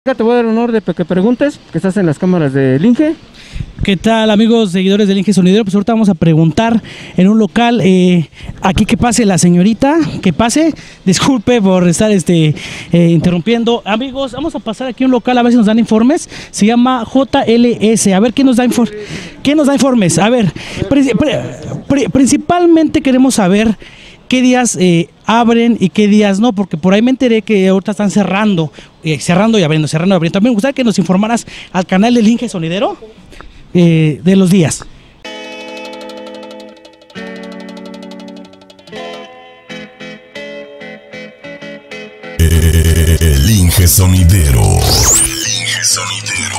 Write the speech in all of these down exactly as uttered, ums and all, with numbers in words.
Te voy a dar honor de que preguntes, que estás en las cámaras del Inge. ¿Qué tal, amigos seguidores del Inge Sonidero? Pues ahorita vamos a preguntar en un local, eh, aquí que pase la señorita, que pase, disculpe por estar este, eh, interrumpiendo. Amigos, vamos a pasar aquí a un local a ver si nos dan informes, se llama J L S, a ver quién nos da, infor ¿quién nos da informes. A ver, pri pri principalmente queremos saber qué días eh, abren y qué días no, porque por ahí me enteré que ahorita están cerrando, eh, cerrando y abriendo, cerrando y abriendo. También me gustaría que nos informaras al canal del Inge Sonidero eh, de los días. El Inge Sonidero. El Inge Sonidero.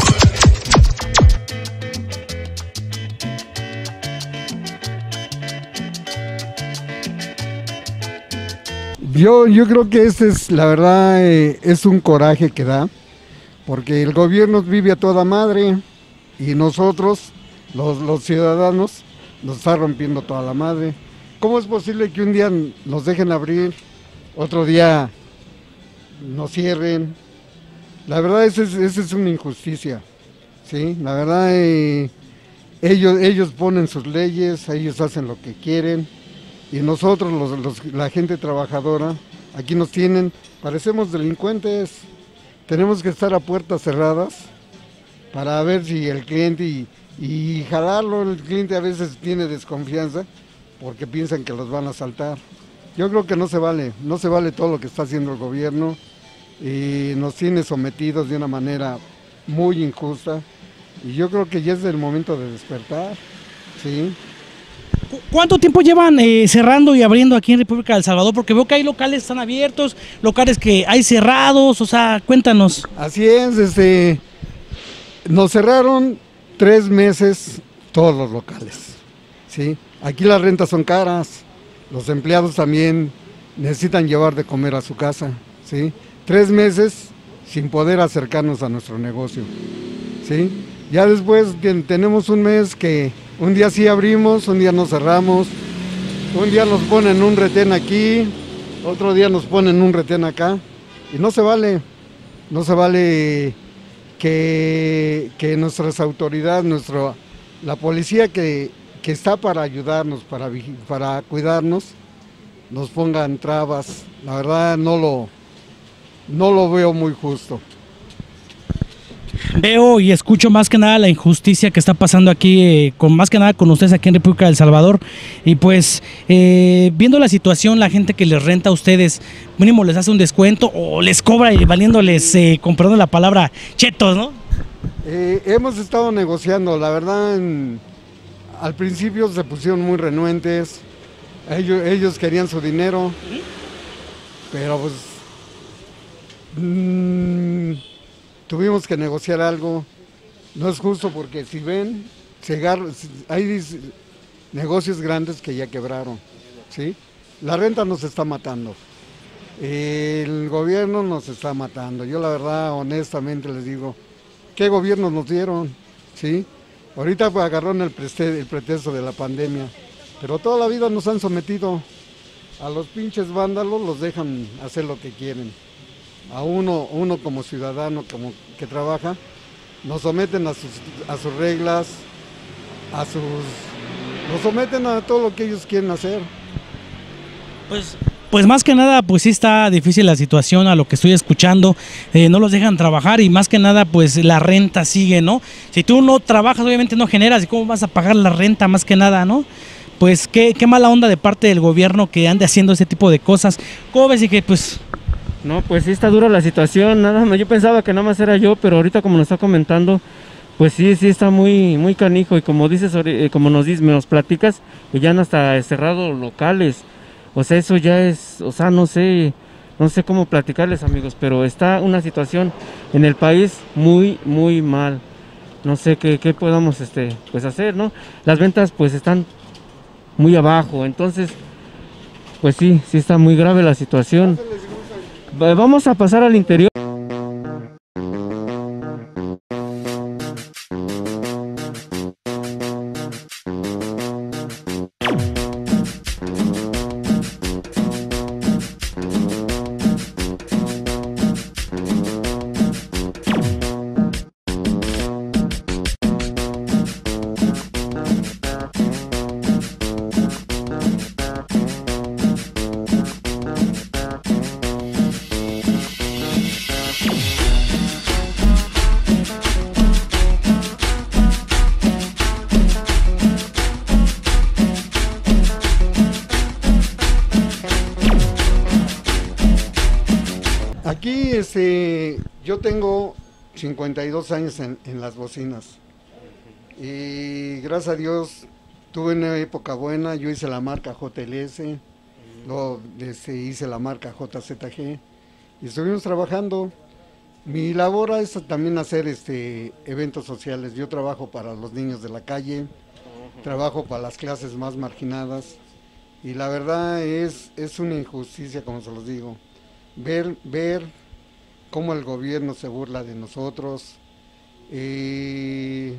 Yo, yo creo que este es, la verdad, eh, es un coraje que da, porque el gobierno vive a toda madre y nosotros, los, los ciudadanos, nos está rompiendo toda la madre. ¿Cómo es posible que un día nos dejen abrir, otro día nos cierren? La verdad, esa es, esa es una injusticia, ¿sí? La verdad, eh, ellos, ellos ponen sus leyes, ellos hacen lo que quieren. Y nosotros, los, los, la gente trabajadora, aquí nos tienen, parecemos delincuentes, tenemos que estar a puertas cerradas para ver si el cliente y, y jalarlo, el cliente a veces tiene desconfianza porque piensan que los van a asaltar. Yo creo que no se vale, no se vale todo lo que está haciendo el gobierno y nos tiene sometidos de una manera muy injusta y yo creo que ya es el momento de despertar, ¿sí? ¿Cuánto tiempo llevan eh, cerrando y abriendo aquí en República del Salvador? Porque veo que hay locales que están abiertos, locales que hay cerrados, o sea, cuéntanos. Así es, este, nos cerraron tres meses todos los locales, ¿sí? Aquí las rentas son caras, los empleados también necesitan llevar de comer a su casa, ¿sí? Tres meses sin poder acercarnos a nuestro negocio, ¿sí? Ya después tenemos un mes que un día sí abrimos, un día nos cerramos, un día nos ponen un retén aquí, otro día nos ponen un retén acá, y no se vale, no se vale que, que nuestras autoridades, nuestro, la policía que, que está para ayudarnos, para, para cuidarnos, nos pongan trabas. La verdad no lo, no lo veo muy justo. Veo y escucho más que nada la injusticia que está pasando aquí, eh, con más que nada con ustedes aquí en República del Salvador. Y pues, eh, viendo la situación, la gente que les renta a ustedes, mínimo les hace un descuento o les cobra y valiéndoles, eh, con perdón la palabra, chetos, ¿no? Eh, hemos estado negociando, la verdad, en, al principio se pusieron muy renuentes, ellos, ellos querían su dinero, pero pues... Mmm, tuvimos que negociar algo, no es justo porque si ven, hay negocios grandes que ya quebraron, ¿sí? La renta nos está matando, el gobierno nos está matando, yo la verdad honestamente les digo, ¿qué gobiernos nos dieron? ¿Sí? Ahorita pues, agarraron el, el pretexto de la pandemia, pero toda la vida nos han sometido, a los pinches vándalos los dejan hacer lo que quieren. A uno, uno como ciudadano como que trabaja, nos someten a sus, a sus reglas, a sus, nos someten a todo lo que ellos quieren hacer. Pues, pues más que nada, pues sí está difícil la situación a lo que estoy escuchando, eh, no los dejan trabajar y más que nada, pues la renta sigue, ¿no? Si tú no trabajas, obviamente no generas, ¿y cómo vas a pagar la renta más que nada, no? Pues qué, qué mala onda de parte del gobierno que ande haciendo ese tipo de cosas. ¿Cómo ves? Y que pues... No, pues sí está dura la situación, nada más, yo pensaba que nada más era yo, pero ahorita como nos está comentando, pues sí, sí está muy muy canijo y como dices, como nos dices, nos platicas, que ya han hasta cerrado locales, o sea, eso ya es, o sea, no sé, no sé cómo platicarles, amigos, pero está una situación en el país muy, muy mal, no sé qué, qué podamos, este, pues hacer, ¿no? Las ventas pues están muy abajo, entonces, pues sí, sí está muy grave la situación. Vamos a pasar al interior. Este, yo tengo cincuenta y dos años en, en las bocinas y gracias a Dios tuve una época buena. Yo hice la marca J L S, luego este, hice la marca J Z G y estuvimos trabajando. Mi labor es también hacer este, eventos sociales. Yo trabajo para los niños de la calle, trabajo para las clases más marginadas y la verdad es, es una injusticia, como se los digo, ver, ver cómo el gobierno se burla de nosotros. Eh,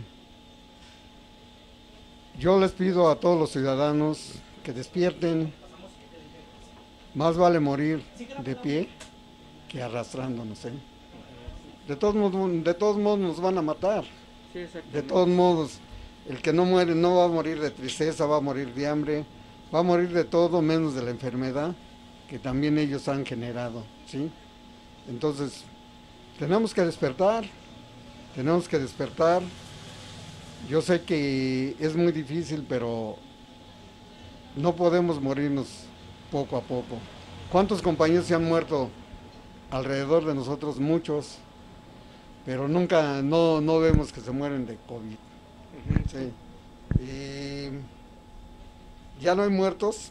yo les pido a todos los ciudadanos que despierten. Más vale morir de pie que arrastrándonos, ¿eh? De todos modos, de todos modos nos van a matar. De todos modos, el que no muere no va a morir de tristeza, va a morir de hambre, va a morir de todo menos de la enfermedad que también ellos han generado, ¿sí? Entonces, tenemos que despertar, tenemos que despertar. Yo sé que es muy difícil, pero no podemos morirnos poco a poco. ¿Cuántos compañeros se han muerto alrededor de nosotros? Muchos, pero nunca, no, no vemos que se mueren de COVID. Sí. Y ya no hay muertos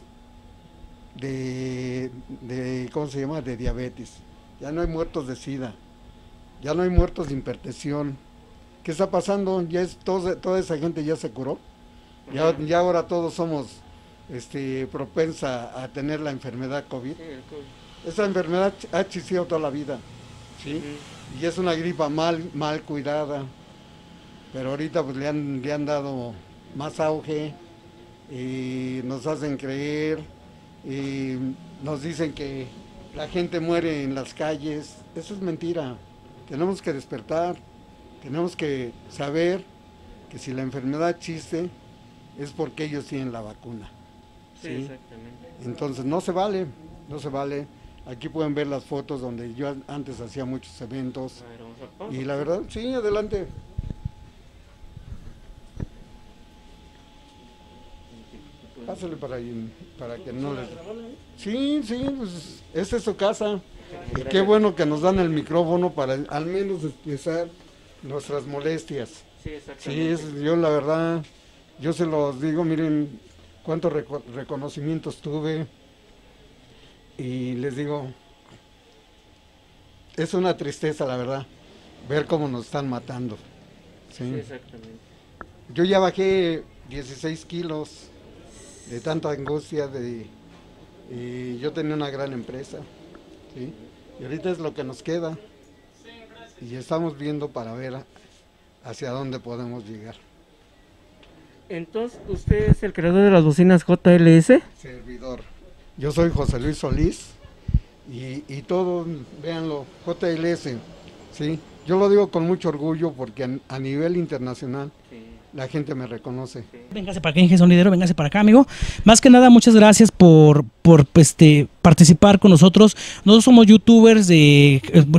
de, de, ¿cómo se llama?, de diabetes. Ya no hay muertos de SIDA. Ya no hay muertos de hipertensión. ¿Qué está pasando? Ya es, todo, toda esa gente ya se curó. Ya, ya ahora todos somos este, propensa a tener la enfermedad COVID. Esa enfermedad ha existido toda la vida, ¿sí? Uh-huh. Y es una gripa mal, mal cuidada, pero ahorita pues le han, le han dado más auge y nos hacen creer y nos dicen que la gente muere en las calles. Eso es mentira. Tenemos que despertar, tenemos que saber que si la enfermedad existe es porque ellos tienen la vacuna. Sí, ¿sí? Exactamente. Entonces no se vale, no se vale. Aquí pueden ver las fotos donde yo antes hacía muchos eventos. A ver, vamos a pausa. Y la verdad, sí, adelante. Pásale para ahí, para que no les... Sí, sí, pues esta es su casa. Y qué bueno que nos dan el micrófono para al menos expresar nuestras molestias. Sí, exactamente. Sí, es, yo la verdad, yo se los digo, miren cuántos reco- reconocimientos tuve. Y les digo, es una tristeza, la verdad, ver cómo nos están matando. Sí, sí, exactamente. Yo ya bajé dieciséis kilos de tanta angustia, de, y yo tenía una gran empresa, ¿sí? Y ahorita es lo que nos queda. Y estamos viendo para ver hacia dónde podemos llegar. Entonces, ¿usted es el creador de las bocinas J L S? Servidor. Yo soy José Luis Solís y, y todos, véanlo, J L S, ¿sí? Yo lo digo con mucho orgullo porque a, a nivel internacional sí. La gente me reconoce. Sí. Véngase para acá, Inge Sonidero, véngase para acá, amigo. Más que nada, muchas gracias por, por este, participar con nosotros. Nosotros somos youtubers, de,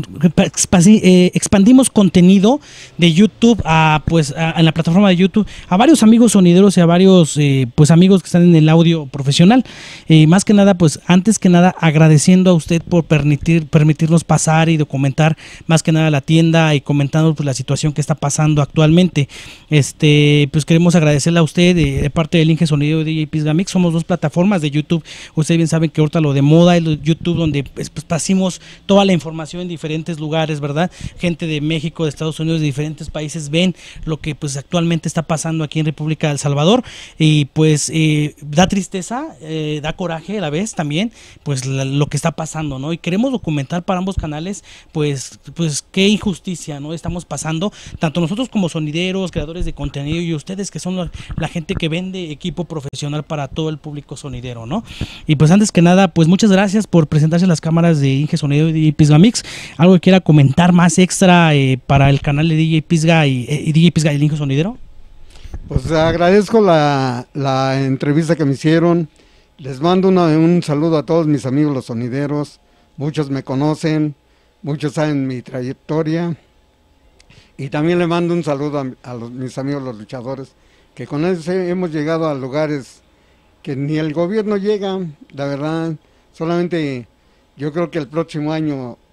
eh, expandimos contenido de YouTube a, pues, a, a la plataforma de YouTube a varios amigos sonideros y a varios eh, pues, amigos que están en el audio profesional. Eh, más que nada, pues antes que nada, agradeciendo a usted por permitir, permitirnos pasar y documentar más que nada la tienda y comentando pues, la situación que está pasando actualmente. Este pues queremos agradecerle a usted de, de parte del Inge Sonido y D J Pisga Mix. Somos dos plataformas de YouTube. Ustedes bien saben que ahorita lo de moda es YouTube, donde pues, pues pasamos toda la información en diferentes lugares, ¿verdad? Gente de México, de Estados Unidos, de diferentes países ven lo que pues actualmente está pasando aquí en República de El Salvador y pues eh, da tristeza, eh, da coraje a la vez también, pues la, lo que está pasando, ¿no? Y queremos documentar para ambos canales, pues, pues qué injusticia, ¿no? Estamos pasando, tanto nosotros como sonideros, creadores de contenido y ustedes que son la, la gente que vende equipo profesional para todo el público sonidero, ¿no? Y pues antes que nada, pues muchas gracias por presentarse a las cámaras de Inge Sonido y D J Pisga Mix. Algo que quiera comentar más extra eh, para el canal de D J Pisga y, eh, y D J Pisga y el Inge Sonidero. Pues agradezco la, la entrevista que me hicieron. Les mando una, un saludo a todos mis amigos los sonideros. Muchos me conocen, muchos saben mi trayectoria. Y también le mando un saludo a, a los, mis amigos los luchadores, que con eso hemos llegado a lugares que ni el gobierno llega, la verdad. Solamente yo creo que el próximo año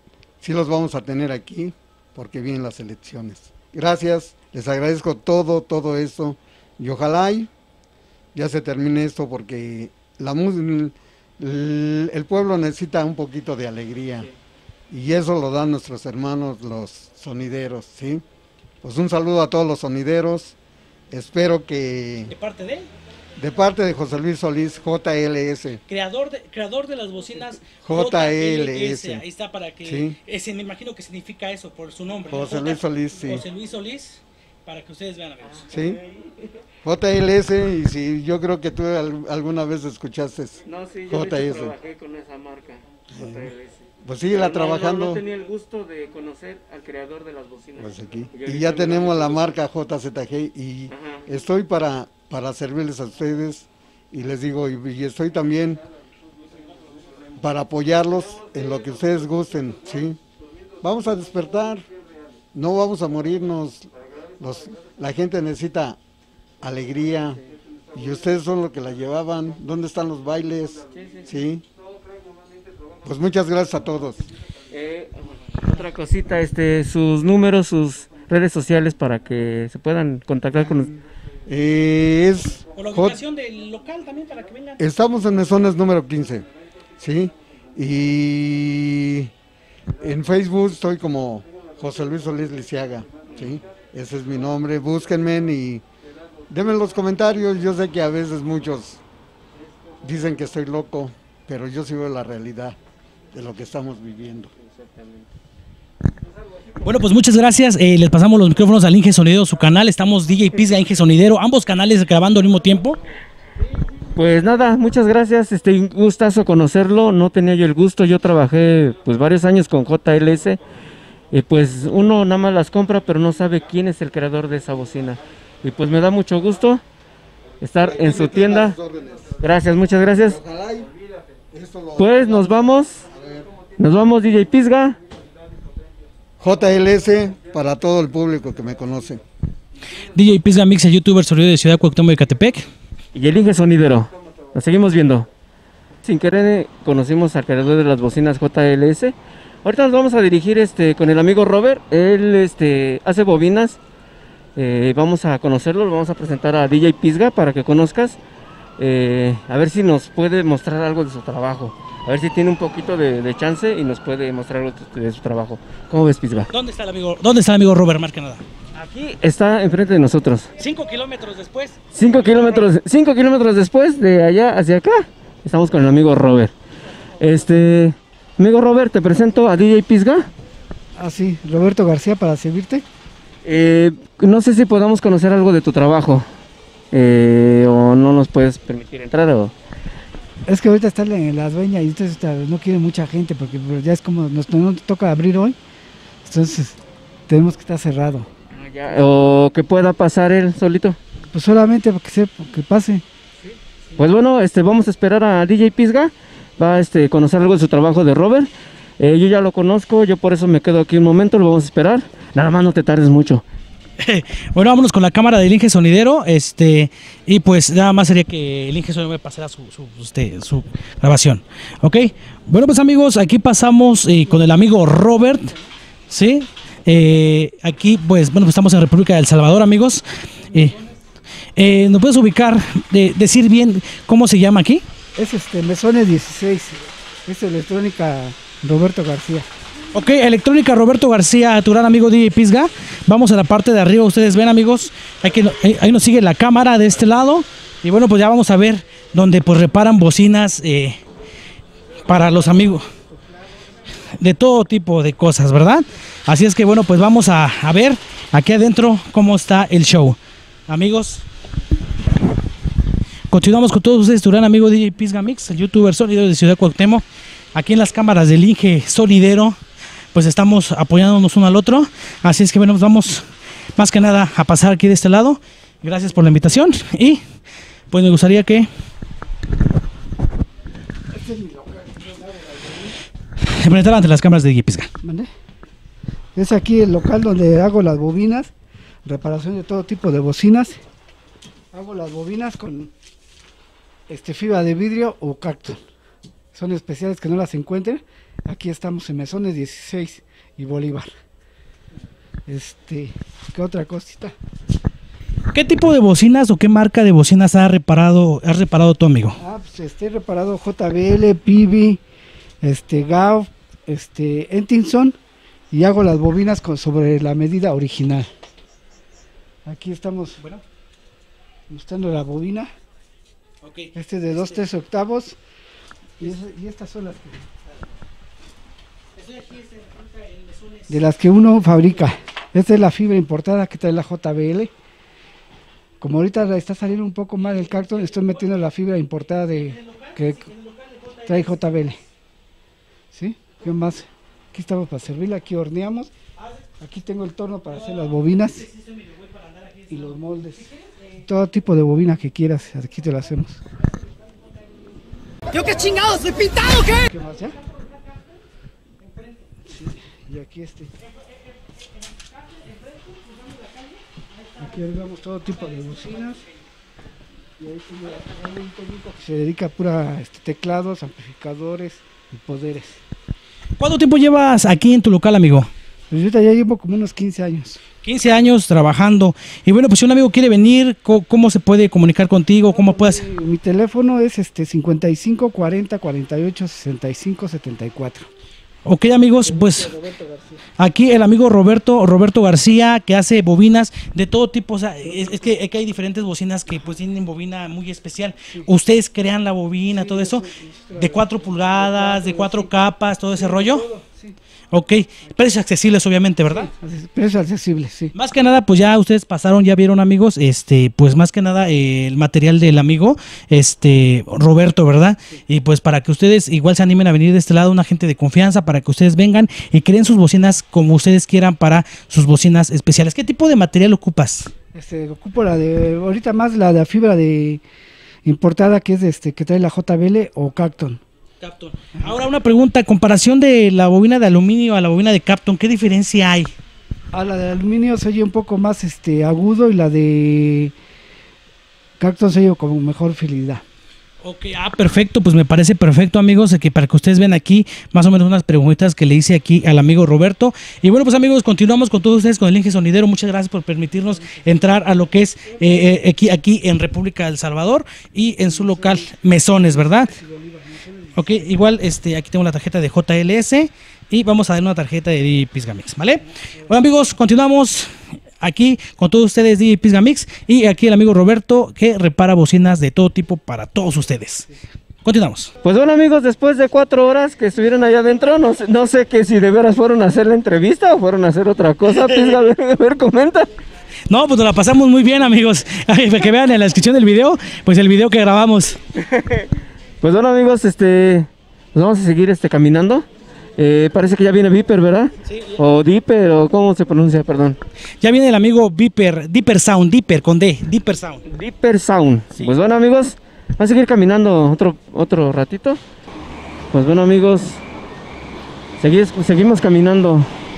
sí los vamos a tener aquí porque vienen las elecciones. Gracias, les agradezco todo, todo esto y ojalá y ya se termine esto porque la el, el pueblo necesita un poquito de alegría y eso lo dan nuestros hermanos los sonideros, ¿sí? Pues un saludo a todos los sonideros, espero que... ¿De parte de él? De parte de José Luis Solís, J L S. Creador de, creador de las bocinas J L S. Ahí está para que, sí. ese, me imagino que significa eso por su nombre. José ¿no? Luis Solís, sí. José Luis Solís, para que ustedes vean, amigos. Sí. J L S, y si yo creo que tú alguna vez escuchaste. No, sí, yo J S. trabajé con esa marca, J L S. Pues sí, la no, trabajando. No, no tenía el gusto de conocer al creador de las bocinas. Pues aquí. Y, y ya tenemos la marca J Z G y ajá, estoy para, para servirles a ustedes y les digo, y, y estoy también para apoyarlos en lo que ustedes gusten, ¿sí? Vamos a despertar, no vamos a morirnos, los, la gente necesita alegría y ustedes son los que la llevaban. ¿Dónde están los bailes? ¿Sí? Pues muchas gracias a todos. Eh, otra cosita, este, sus números, sus redes sociales para que se puedan contactar con nosotros. Eh, es o la ubicación del local también para que vengan. Estamos en Mesones número quince, ¿sí? Y en Facebook estoy como José Luis Solís Lisiaga, ¿sí? Ese es mi nombre, búsquenme y denme los comentarios. Yo sé que a veces muchos dicen que estoy loco, pero yo sí veo la realidad de lo que estamos viviendo. Bueno, pues muchas gracias. Eh, les pasamos los micrófonos al Inge Sonidero, su canal. Estamos D J Pisga, Inge Sonidero, ambos canales grabando al mismo tiempo. Pues nada, muchas gracias. Este, un gustazo conocerlo. No tenía yo el gusto. Yo trabajé pues varios años con J L S. Y pues uno nada más las compra, pero no sabe quién es el creador de esa bocina. Y pues me da mucho gusto estar en su tienda. Gracias, muchas gracias. Pues nos vamos. Nos vamos, D J Pisga. J L S para todo el público que me conoce. D J Pisga Mix, el youtuber sonido de Ciudad Cuauhtémoc de Ecatepec. Y el Inge Sonidero. Nos seguimos viendo. Sin querer conocimos al creador de las bocinas J L S. Ahorita nos vamos a dirigir este, con el amigo Robert. Él este, hace bobinas. Eh, vamos a conocerlo, lo vamos a presentar a D J Pisga para que conozcas. Eh, a ver si nos puede mostrar algo de su trabajo. A ver si tiene un poquito de, de chance y nos puede mostrar algo de, de su trabajo. ¿Cómo ves, Pisga? ¿Dónde está el amigo, dónde está el amigo Robert, más que nada? Aquí está enfrente de nosotros. Cinco kilómetros después. Cinco kilómetros, cinco kilómetros después, de allá hacia acá, estamos con el amigo Robert. Este, amigo Robert, te presento a D J Pisga. Ah, sí, Roberto García, para servirte. Eh, no sé si podamos conocer algo de tu trabajo. Eh, o no nos puedes permitir entrar o... Es que ahorita está en la dueña y entonces no quiere mucha gente porque ya es como nos, nos toca abrir hoy, entonces tenemos que estar cerrado. Ya, o que pueda pasar él solito. Pues solamente porque se que pase. Pues bueno, este vamos a esperar a D J Pisga, va a este, conocer algo de su trabajo de Robert. Eh, yo ya lo conozco, yo por eso me quedo aquí un momento, lo vamos a esperar. Nada más no te tardes mucho. Bueno, vámonos con la cámara del Inge Sonidero, este, y pues nada más sería que el Inge Sonidero me pasara su, su, este, su grabación, ¿ok? Bueno, pues amigos, aquí pasamos eh, con el amigo Robert, ¿sí? Eh, aquí, pues, bueno, pues estamos en República de El Salvador, amigos. Eh, eh, ¿Nos puedes ubicar, de, decir bien cómo se llama aquí? Es este, Mesones dieciséis, es electrónica Roberto García. Ok, electrónica Roberto García, tu gran amigo D J Pisga. Vamos a la parte de arriba, ustedes ven, amigos, ahí, ahí nos sigue la cámara de este lado. Y bueno, pues ya vamos a ver donde pues reparan bocinas eh, para los amigos. De todo tipo de cosas, ¿verdad? Así es que bueno, pues vamos a, a ver aquí adentro cómo está el show. Amigos, continuamos con todos ustedes, tu gran amigo D J Pisga Mix, el youtuber sonidero de Ciudad Cuauhtémoc. Aquí en las cámaras del Inge Sonidero, pues estamos apoyándonos uno al otro. Así es que bueno, vamos más que nada a pasar aquí de este lado. Gracias por la invitación y pues me gustaría que se presentara ante las cámaras de D J Pisga. ¿Mande? Es aquí el local donde hago las bobinas, reparación de todo tipo de bocinas. Hago las bobinas con este fibra de vidrio o cactus. Son especiales que no las encuentren. Aquí estamos en Mesones dieciséis y Bolívar. Este, ¿qué otra cosita? ¿Qué tipo de bocinas o qué marca de bocinas has reparado, has reparado tu amigo? Ah, pues este, he reparado J B L, P B, este, G A U, este, Entinson, y hago las bobinas con, sobre la medida original. Aquí estamos bueno, mostrando la bobina. Okay. Este es de dos tres octavos. Y, es, y estas son las que, de las que uno fabrica. Esta es la fibra importada que trae la J B L. Como ahorita está saliendo un poco mal el Cacton, estoy metiendo la fibra importada de que trae J B L. ¿Sí? ¿Qué más? Aquí estamos para servirla, aquí horneamos. Aquí tengo el torno para hacer las bobinas y los moldes. Todo tipo de bobina que quieras, aquí te lo hacemos. ¿Yo qué chingados? ¿Soy pintado o qué? ¿Qué más ya? Sí, y aquí este. Aquí arreglamos todo tipo de bocinas. Y ahí tengo un técnico que se dedica a pura este, teclados, amplificadores y poderes. ¿Cuánto tiempo llevas aquí en tu local, amigo? Pues ahorita ya llevo como unos quince años. quince años trabajando. Y bueno, pues si un amigo quiere venir, ¿cómo se puede comunicar contigo? ¿Cómo puedes? Mi, mi teléfono es este cincuenta y cinco cuarenta cuarenta y ocho sesenta y cinco setenta y cuatro. Ok, amigos, pues aquí el amigo Roberto Roberto García, que hace bobinas de todo tipo. O sea, es, es, que, es que hay diferentes bocinas que pues tienen bobina muy especial. Ustedes crean la bobina, todo eso, de cuatro pulgadas, de cuatro capas, todo ese rollo. Ok, precios accesibles obviamente, ¿verdad? Sí, precios accesibles, sí. Más que nada, pues ya ustedes pasaron, ya vieron, amigos, este, pues más que nada eh, el material del amigo, este, Roberto, ¿verdad? Sí. Y pues para que ustedes igual se animen a venir de este lado, una gente de confianza, para que ustedes vengan y creen sus bocinas como ustedes quieran para sus bocinas especiales. ¿Qué tipo de material ocupas? Este, ocupo la de, ahorita más la de fibra de importada, que es este, que trae la J B L o Cacton. Capton. Ahora una pregunta, comparación de la bobina de aluminio a la bobina de Capton, ¿qué diferencia hay? Ah, la de aluminio se oye un poco más este agudo y la de Cacton se oye con mejor fidelidad. Ok, ah, perfecto, pues me parece perfecto, amigos, que para que ustedes vean aquí más o menos unas preguntitas que le hice aquí al amigo Roberto. Y bueno, pues amigos, continuamos con todos ustedes con el Inge Sonidero. Muchas gracias por permitirnos entrar a lo que es eh, eh, aquí, aquí en República del Salvador y en su local Mesones, ¿verdad? Ok, igual este, aquí tengo la tarjeta de J L S y vamos a dar una tarjeta de D J Pisgamix, ¿vale? Bueno, amigos, continuamos aquí con todos ustedes, D J Pisgamix, y aquí el amigo Roberto, que repara bocinas de todo tipo para todos ustedes. Continuamos. Pues bueno, amigos, después de cuatro horas que estuvieron allá adentro, no sé, no sé que si de veras fueron a hacer la entrevista o fueron a hacer otra cosa. Pisga, a ver, a ver, comenta. No, pues nos la pasamos muy bien, amigos. Para que vean en la descripción del video, pues el video que grabamos. Pues bueno, amigos, este, pues vamos a seguir este, caminando. Eh, parece que ya viene Viper, ¿verdad? Sí. O Dipper, o cómo se pronuncia, perdón. Ya viene el amigo Viper, Dipper Sound, Dipper con D, Dipper Sound. Dipper Sound. Sí. Pues bueno, amigos, vamos a seguir caminando otro, otro ratito. Pues bueno, amigos, seguimos, seguimos caminando.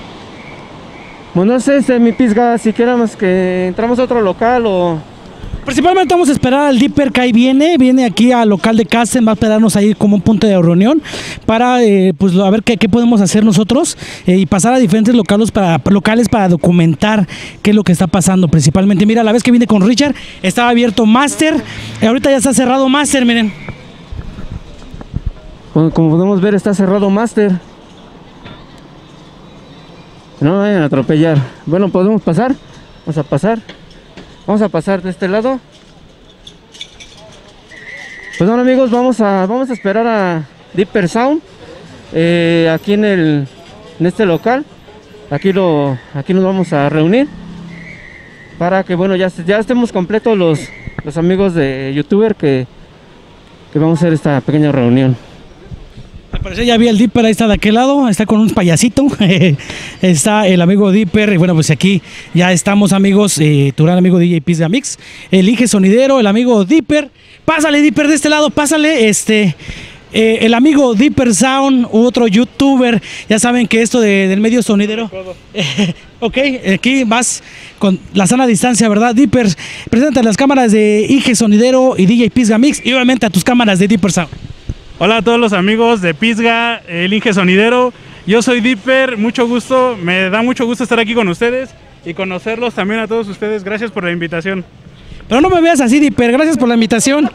Bueno, no sé, este, mi Pisga, si queramos que entramos a otro local o... Principalmente vamos a esperar al Dipper que ahí viene, viene aquí al local de Casten, va a esperarnos ahí como un punto de reunión para eh, pues a ver qué, qué podemos hacer nosotros eh, y pasar a diferentes locales para, locales para documentar qué es lo que está pasando principalmente. Mira, la vez que vine con Richard estaba abierto Master, y ahorita ya está cerrado Master, miren. Como, como podemos ver, está cerrado Master. No vayan a atropellar. Bueno, ¿podemos pasar? Vamos a pasar. Vamos a pasar de este lado. Pues bueno, amigos, vamos a, vamos a esperar a Dipper Sound eh, aquí en, el, en este local. Aquí, lo, aquí nos vamos a reunir para que, bueno, ya, ya estemos completos los, los amigos de YouTuber que, que vamos a hacer esta pequeña reunión. Al parecer ya vi el Dipper, ahí está de aquel lado, está con un payasito, está el amigo Dipper, y bueno, pues aquí ya estamos, amigos, eh, tu gran amigo D J Pisgamix, el Inge Sonidero, el amigo Dipper. Pásale, Dipper, de este lado, pásale, este... Eh, el amigo Dipper Sound, otro youtuber, ya saben que esto de, del medio sonidero, eh, ok, aquí vas con la sana distancia, ¿verdad? Dipper, presenta las cámaras de Inge Sonidero y D J Pisgamix y obviamente a tus cámaras de Dipper Sound. Hola a todos los amigos de Pisga, el Inge Sonidero. Yo soy Dipper, mucho gusto, me da mucho gusto estar aquí con ustedes y conocerlos también a todos ustedes. Gracias por la invitación. Pero no me veas así, Dipper, gracias por la invitación.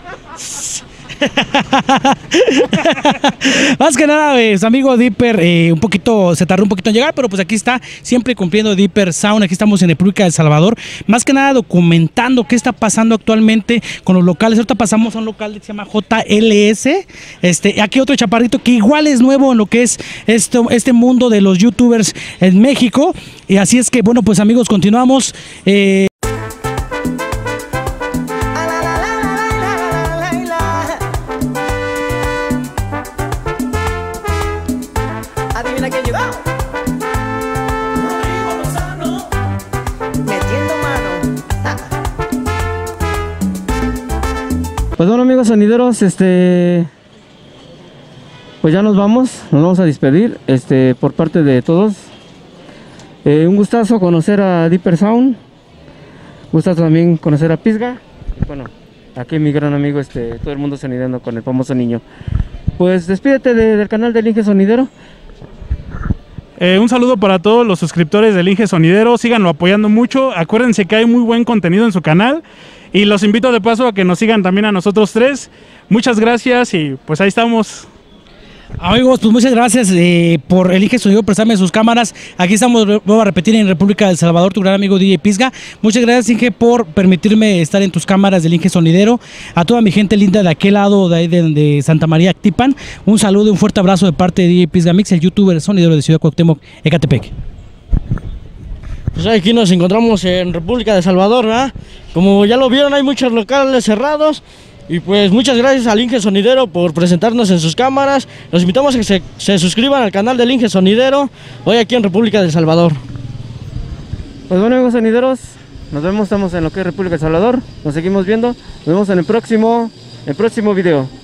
Más que nada, pues, amigo Dipper, eh, un poquito, se tardó un poquito en llegar, pero pues aquí está, siempre cumpliendo Dipper Sound. Aquí estamos en República de El Salvador, más que nada documentando qué está pasando actualmente con los locales. Ahorita pasamos a un local que se llama J L S, este, aquí otro chaparrito que igual es nuevo en lo que es esto, este mundo de los youtubers en México. Y así es que, bueno, pues amigos, continuamos. Eh, Adivina quién llegó. Metiendo mano. Pues bueno, amigos sonideros, este pues ya nos vamos, nos vamos a despedir, este por parte de todos. Eh, un gustazo conocer a Dipper Sound, gustazo también conocer a Pisga. Y bueno, aquí mi gran amigo, este todo el mundo sonidando con el famoso niño. Pues despídete de, del canal del Inge Sonidero. Eh, un saludo para todos los suscriptores del Inge Sonidero, síganlo apoyando mucho, acuérdense que hay muy buen contenido en su canal y los invito de paso a que nos sigan también a nosotros tres. Muchas gracias y pues ahí estamos. Amigos, pues muchas gracias eh, por el Inge Sonidero prestarme sus cámaras. Aquí estamos, vuelvo a repetir, en República de El Salvador, tu gran amigo D J Pisga. Muchas gracias, Inge, por permitirme estar en tus cámaras del Inge Sonidero. A toda mi gente linda de aquel lado, de, ahí de, de Santa María, Actipan, un saludo y un fuerte abrazo de parte de D J Pisga Mix, el youtuber sonidero de Ciudad Cuauhtémoc, Ecatepec. Pues aquí nos encontramos en República de El Salvador, ¿verdad? Como ya lo vieron, hay muchos locales cerrados. Y pues muchas gracias al Inge Sonidero por presentarnos en sus cámaras. Los invitamos a que se, se suscriban al canal del Inge Sonidero, hoy aquí en República de El Salvador. Pues bueno, amigos sonideros, nos vemos, estamos en lo que es República de El Salvador, nos seguimos viendo, nos vemos en el próximo, el próximo video.